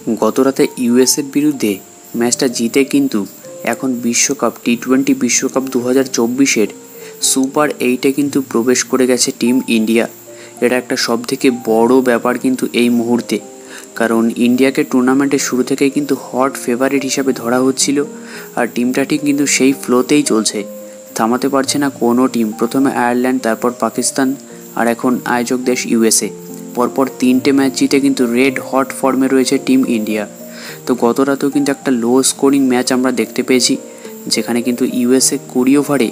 গত রাতে ইউএসের বিরুদ্ধে ম্যাচটা জিতে কিন্তু এখন বিশ্বকাপ টি-20 বিশ্বকাপ 2024-এর সুপার 8-এ কিন্তু প্রবেশ করে গেছে টিম ইন্ডিয়া। এটা একটা সবথেকে বড় ব্যাপার কিন্তু এই মুহূর্তে, কারণ ইন্ডিয়াকে টুর্নামেন্টের শুরু থেকেই কিন্তু হট ফেভারিট হিসাবে ধরা হচ্ছিল। আর টিমটা ঠিক কিন্তু সেই ফ্লোতেই চলছে, থামাতে পারছে না কোনো টিম। প্রথমে আয়ারল্যান্ড, তারপর পাকিস্তান, আর এখন আয়োজক দেশ ইউএসএ। পরপর 3টে ম্যাচ জিতে কিন্তু রেড হট ফর্মে রয়েছে টিম ইন্ডিয়া। তো গত রাতেও কিন্তু একটা লো স্কোরিং ম্যাচ আমরা দেখতে পেয়েছি, যেখানে কিন্তু ইউএসএ 20 ওভারে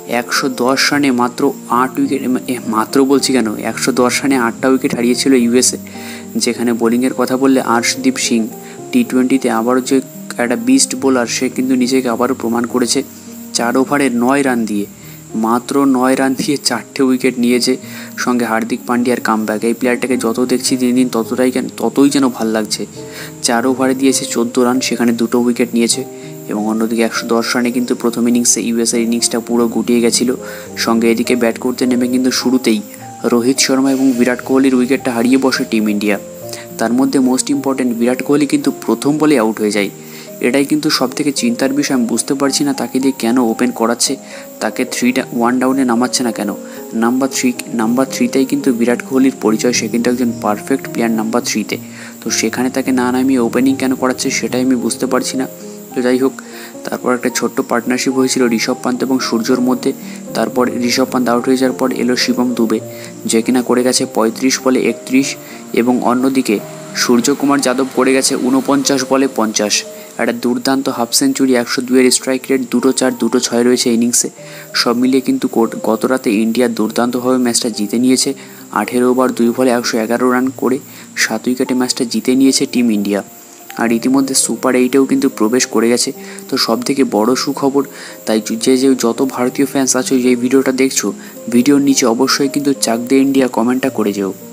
110 রানে মাত্র 8 উইকেট, মাত্র বলছি কেন, 110 রানে 8টা উইকেট হারিয়েছিল ইউএসএ। যেখানে বোলিংয়ের কথা বললে আর্শদীপ সিং টি-20তে আবারও যে একটা বিস্ট বোলার, সে কিন্তু নিজেকে আবারও প্রমাণ করেছে। 4 ওভারে 9 রান দিয়ে, মাত্র 9 রান দিয়ে 4টে উইকেট নিয়েছে। সঙ্গে হার্দিক পান্ডিয়ার কামব্যাক, এই প্লেয়ারটাকে যত দেখছি দিন দিন ততই যেন ভাল লাগছে। 4 ওভারে দিয়েছে 14 রান, সেখানে 2টো উইকেট নিয়েছে। এবং অন্যদিকে 110 রানে কিন্তু প্রথম ইনিংসে ইউএসএর ইনিংসটা পুরো গুটিয়ে গেছিলো। সঙ্গে এদিকে ব্যাট করতে নেমে কিন্তু শুরুতেই রোহিত শর্মা এবং বিরাট কোহলির উইকেটটা হারিয়ে বসে টিম ইন্ডিয়া। তার মধ্যে মোস্ট ইম্পর্টেন্ট, বিরাট কোহলি কিন্তু প্রথম বলে আউট হয়ে যায়। এটাই কিন্তু সবথেকে চিন্তার বিষয়। আমি বুঝতে পারছি না তাকে দিয়ে কেন ওপেন করাচ্ছে, তাকে 1 ডাউনে নামাচ্ছে না কেন। নাম্বার 3তেই কিন্তু বিরাট কোহলির পরিচয়, সে কিন্তু একজন পারফেক্ট প্লেয়ার নাম্বার 3তে। তো সেখানে তাকে না নামিয়ে ওপেনিং কেন করাচ্ছে সেটাই আমি বুঝতে পারছি না। তো যাই হোক, তারপর একটা ছোট্ট পার্টনারশিপ হয়েছিল ঋষভ পান্ত এবং সূর্যর মধ্যে। তারপর ঋষভ পান্ত আউট হয়ে যাওয়ার পর এলো শিবম দুবে, যে কিনা করে গেছে 35 বলে 31। এবং অন্যদিকে সূর্যকুমার যাদব করে গেছে 49 বলে 50। একটা দুর্দান্ত হাফ সেঞ্চুরি, 102-এর স্ট্রাইক রেট, 2টো 4 2টো 6 রয়েছে ইনিংসে। সব মিলিয়ে কিন্তু গত রাতে ইন্ডিয়া দুর্দান্তভাবে ম্যাচটা জিতে নিয়েছে। 18 ওভার 2 বলে 111 রান করে 7 উইকেটে ম্যাচটা জিতে নিয়েছে টিম ইন্ডিয়া। আর ইতিমধ্যে সুপার 8-এও কিন্তু প্রবেশ করে গেছে। তো সবথেকে বড় সুখবর, তাই যত ভারতীয় ফ্যান্স আছো, যে ভিডিওটা দেখছো, ভিডিওর নিচে অবশ্যই কিন্তু চাক দে ইন্ডিয়া কমেন্টটা করে যেও।